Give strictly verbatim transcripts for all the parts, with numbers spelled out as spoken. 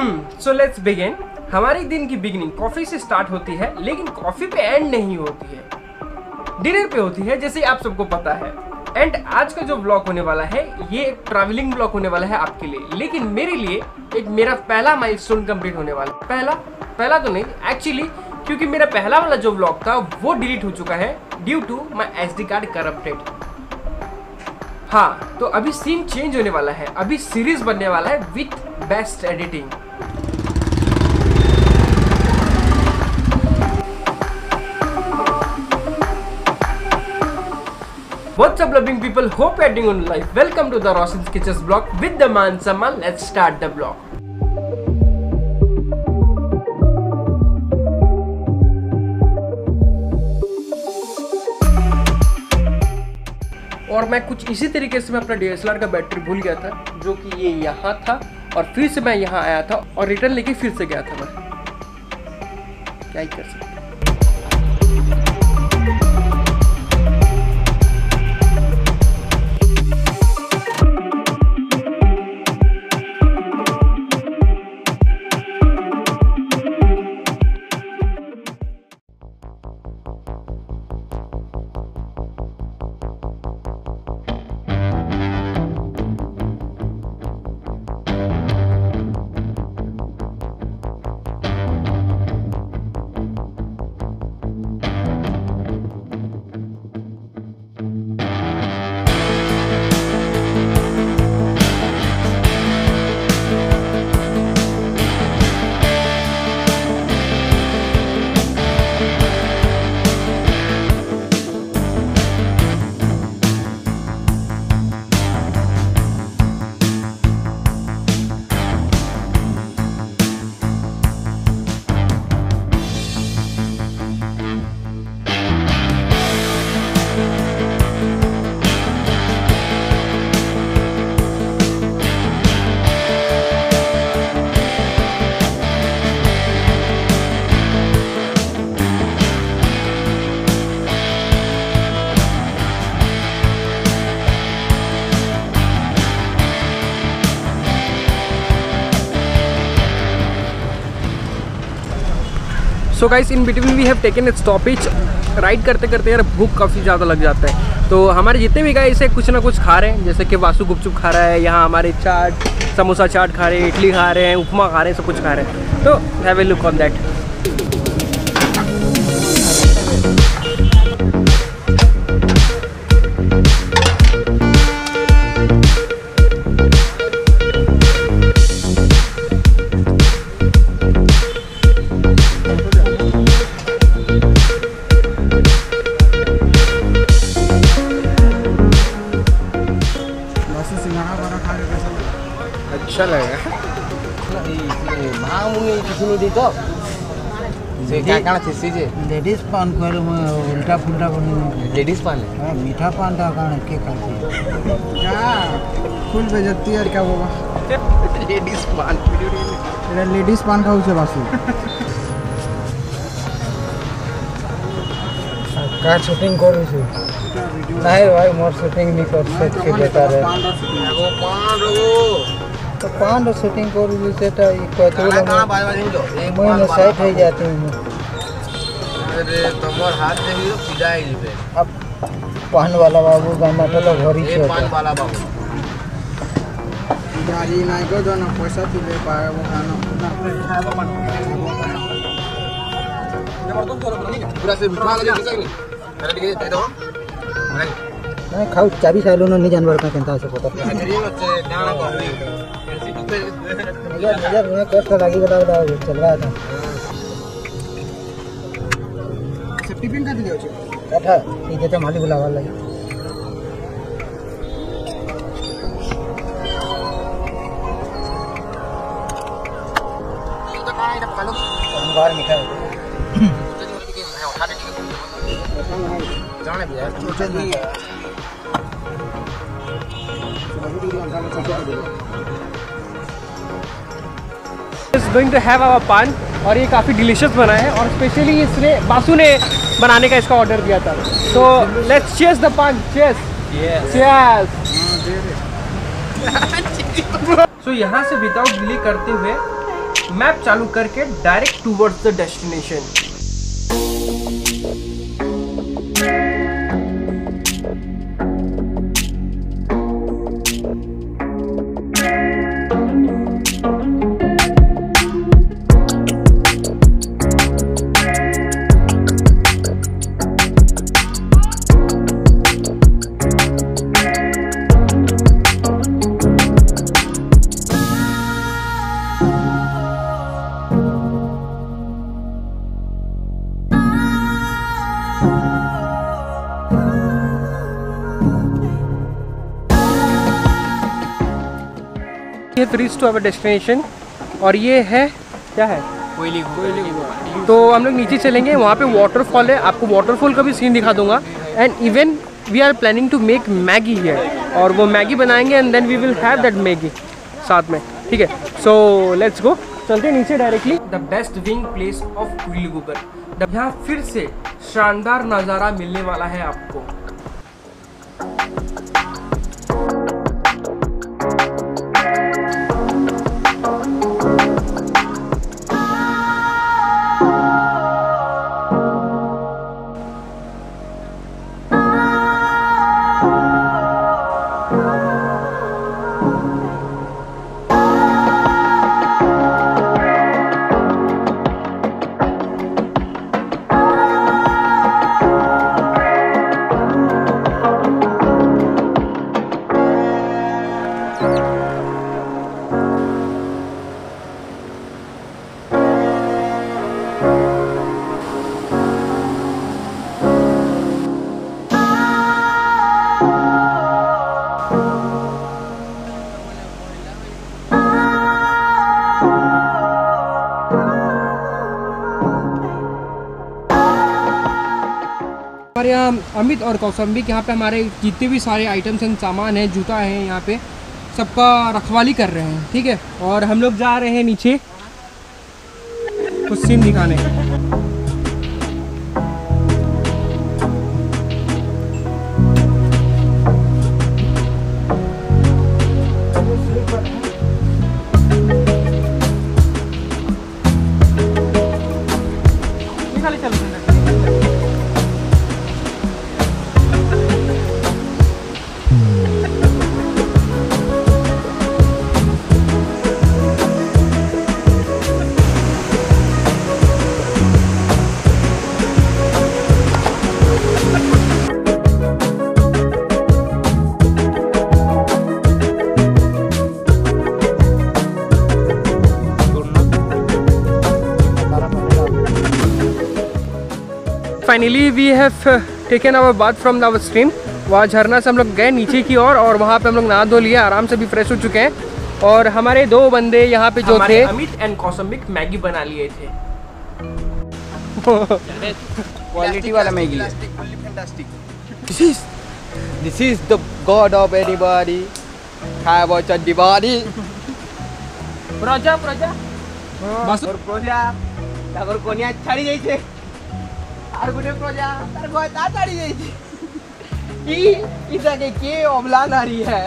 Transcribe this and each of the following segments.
Hmm so let's begin. हमारे दिन की बिगिनिंग कॉफी से स्टार्ट होती है, लेकिन कॉफी पे एंड नहीं होती है, डिनर पे होती है, जैसे आप सबको पता है। एंड आज का जो ब्लॉग होने वाला है ये एक ट्रैवलिंग ब्लॉग होने वाला है आपके लिए, लेकिन मेरे लिए एक मेरा पहला माइलस्टोन कंप्लीट होने वाला है। पहला पहला तो नहीं एक्चुअली, क्योंकि मेरा पहला वाला जो ब्लॉग था वो डिलीट हो चुका है ड्यू टू माई एस डी कार्ड करप्टेड। हाँ, तो अभी सीन चेंज होने वाला है, अभी सीरीज बनने वाला है with best editing. What's up loving people, hope you're doing on life. Welcome to the Roshan's Kitchens vlog with the man Samal. Let's start the vlog. और मैं कुछ इसी तरीके से मैं अपना डी एस एल आर का बैटरी भूल गया था, जो कि ये यहाँ था, और फिर से मैं यहाँ आया था और रिटर्न लेके फिर से गया था। मैं क्या ही कर सकता। So guys, in between we have taken a stoppage. Ride करते करते यार भूख काफ़ी ज़्यादा लग जाता है, तो हमारे जितने भी गाइस है कुछ ना कुछ खा रहे हैं। जैसे कि वासु गुपचुप खा रहा है, यहाँ हमारे चाट समोसा चाट खा रहे हैं, इडली खा रहे हैं, उपमा खा रहे हैं, सब कुछ खा रहे हैं। तो have a look on that. अच्छा लगेगा। लेडीज पान कर उल्टा फुल्टा बनी लेडीज पान है, मीठा पान था कारण के खाती क्या फुल बेजती है क्या बाबा। लेडीज पान तेरा लेडीज पान खाऊ से बासु का शूटिंग करू छे नहीं भाई, मोर शूटिंग नहीं कर सकते बेटा रे। एगो पान रगो तो पान रो शूटिंग करू सेटा ई कहतो कहां बाज बाज लो एक मैं साइड हो जाती हूं। अरे तमोर हाथ से भी सीधा ही पे अब पान वाला बाबू गामा तो घरी छे पान वाला बाबू गाड़ी नहीं को जो ना पैसा दिले पाए वो खाना पूरा से बिठा ले जा नहीं अरे ठीक है दे दो नहीं खाऊ चाबी साइलो नहीं जानवर का केंता से पता करिए बच्चे डाना को यार यार मैं कष्ट लगी बता चल रहा था। टिफिन का दियो छ काठा इधर तो माली बुलावा लगी तो कहां है पका लो बाहर मिठा उठा के जाने भी यार छोटे नहीं is going to have our paan, और ये काफ़ी डिलीशियस बना है, और स्पेशली इसने बासु ने बनाने का इसका ऑर्डर दिया था। तो let's cheers the paan. Cheers cheers. So यहाँ से विदाउट डिले करते हुए मैप चालू करके direct towards the destination. Reach to our destination और ये है क्या है कोयली कोयली। तो हम लोग नीचे चलेंगे, वहाँ पे वाटरफॉल है, आपको वाटरफॉल का भी सीन दिखा दूंगा। And even we are planning to make Maggi here, और वो मैगी बनाएंगे and then we will have that Maggi साथ में, ठीक है। सो लेट्स गो, चलते हैं नीचे directly. The best viewing place of Kuilighugar. यहाँ फिर से शानदार नज़ारा मिलने वाला है आपको। हमारे यहाँ अमित और कौसंबी यहाँ पे हमारे जितने भी सारे आइटम्स एंड सामान हैं, जूता है, यहाँ पे सबका रखवाली कर रहे हैं, ठीक है। और हम लोग जा रहे हैं नीचे कुछ सीन दिखाने। Finally we have taken our bath from our stream. वहाँ झरना से हम लोग गए नीचे की ओर, और वहाँ पे हम लोग नहा धो लिए, आराम से भी फ्रेश हो चुके हैं। और हमारे दो बंदे यहाँ पे जो थे, अमित एंड कौसंबिक, मैगी बना लिए थे। क्वालिटी वाला Maggi. This is this is the god of anybody. Hai bocor di body. प्रजा प्रजा बस और प्रजा तागर कोनिया छाड़ी जाई छे। আর গুনে প্রজা তার গয় তা ছাড়ি যাইছে। কি ইটাকে কে অবলা নারী है?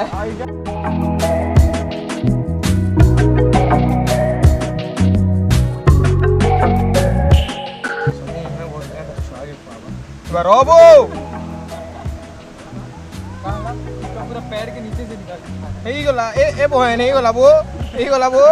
बराबो पूरा पैर के नीचे से निकाल। এই গলা এ এ বহে নেই গলা বো এই গলা বো।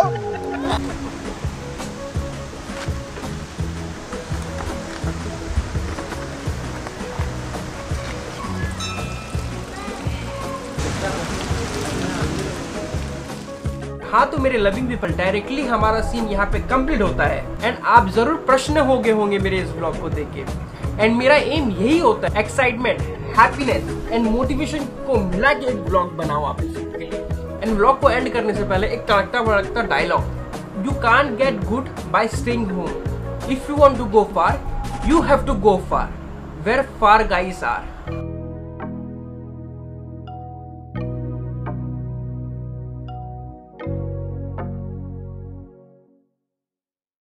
हाँ, तो मेरे लविंग पीपल, डायरेक्टली हमारा सीन यहाँ पे कंप्लीट होता है। एंड आप जरूर प्रश्न हो गए होंगे मेरे इस ब्लॉग को देख के। एंड मेरा एम यही होता है, एक्साइटमेंट, हैप्पीनेस एंड मोटिवेशन को मिला के एक ब्लॉग बनाओ आप इसके लिए। एंड ब्लॉग को एंड करने से पहले एक तड़कता भड़कता dialogue, you can't get good by staying home. If you want to go far, you have to go far, where far guys are.